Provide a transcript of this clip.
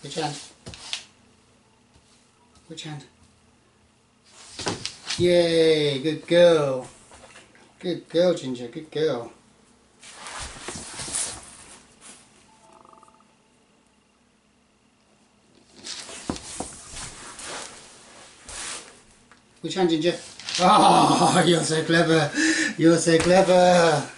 Which hand? Which hand? Yay, good girl. Good girl, Ginger, good girl. Which hand, Ginger? Oh, you're so clever. You're so clever.